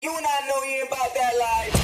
You not know you ain't about that life.